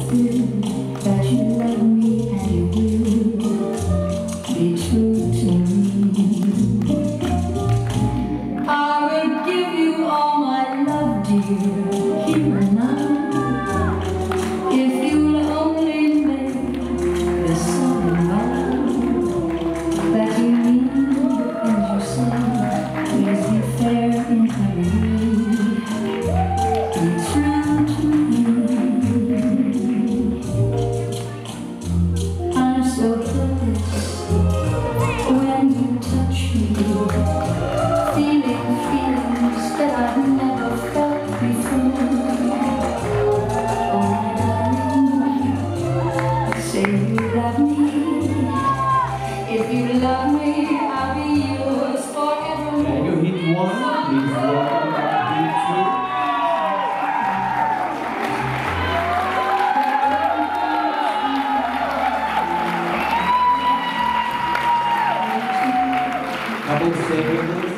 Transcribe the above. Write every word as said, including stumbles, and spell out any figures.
feel that you love me and you will be true to me. I will give you all my love, dear, here and now. If you'll only make the solemn vow that you mean and you say, please be fair in every way, be true to me. I'm so helpless when you touch me, feeling feelings that I've never felt before. Oh my darling, say you love me. If you love me, I'll be yours forever. And you hit one, please welcome back to two. Couple seconds.